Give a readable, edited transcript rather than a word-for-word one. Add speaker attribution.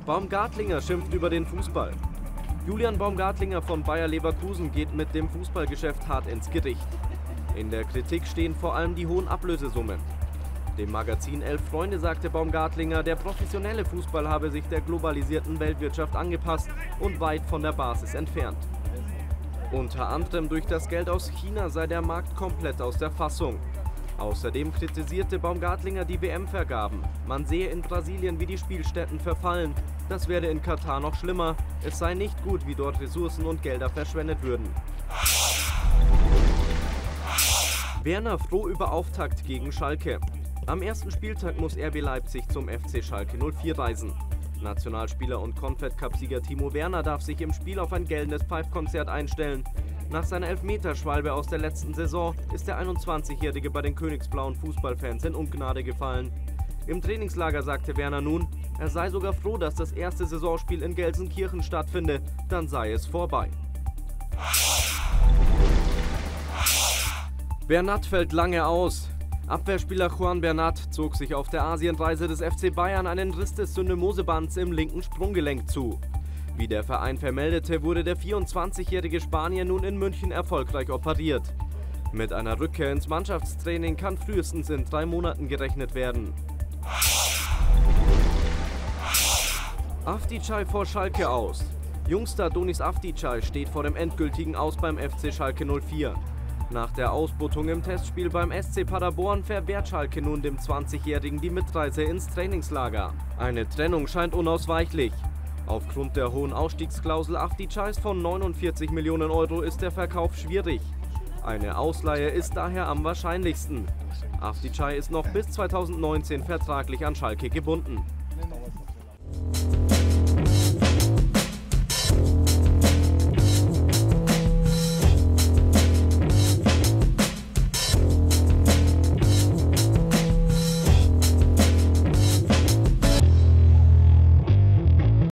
Speaker 1: Baumgartlinger schimpft über den Fußball. Julian Baumgartlinger von Bayer Leverkusen geht mit dem Fußballgeschäft hart ins Gericht. In der Kritik stehen vor allem die hohen Ablösesummen. Dem Magazin Elf Freunde sagte Baumgartlinger, der professionelle Fußball habe sich der globalisierten Weltwirtschaft angepasst und weit von der Basis entfernt. Unter anderem durch das Geld aus China sei der Markt komplett aus der Fassung. Außerdem kritisierte Baumgartlinger die WM-Vergaben. Man sehe in Brasilien, wie die Spielstätten verfallen. Das werde in Katar noch schlimmer. Es sei nicht gut, wie dort Ressourcen und Gelder verschwendet würden. Werner froh über Auftakt gegen Schalke. Am ersten Spieltag muss RB Leipzig zum FC Schalke 04 reisen. Nationalspieler und Confed-Cup-Sieger Timo Werner darf sich im Spiel auf ein gellendes Pfeifkonzert einstellen. Nach seiner Elfmeterschwalbe aus der letzten Saison ist der 21-Jährige bei den königsblauen Fußballfans in Ungnade gefallen. Im Trainingslager sagte Werner nun, er sei sogar froh, dass das erste Saisonspiel in Gelsenkirchen stattfinde, dann sei es vorbei. Bernat fällt lange aus. Abwehrspieler Juan Bernat zog sich auf der Asienreise des FC Bayern einen Riss des Syndesmosebands im linken Sprunggelenk zu. Wie der Verein vermeldete, wurde der 24-jährige Spanier nun in München erfolgreich operiert. Mit einer Rückkehr ins Mannschaftstraining kann frühestens in 3 Monaten gerechnet werden. Avdićai vor Schalke aus. Jungstar Donis Avdićai steht vor dem endgültigen Aus beim FC Schalke 04. Nach der Ausbootung im Testspiel beim SC Paderborn verwehrt Schalke nun dem 20-Jährigen die Mitreise ins Trainingslager. Eine Trennung scheint unausweichlich. Aufgrund der hohen Ausstiegsklausel Avdićais von 49 Millionen Euro ist der Verkauf schwierig. Eine Ausleihe ist daher am wahrscheinlichsten. Avdićai ist noch bis 2019 vertraglich an Schalke gebunden.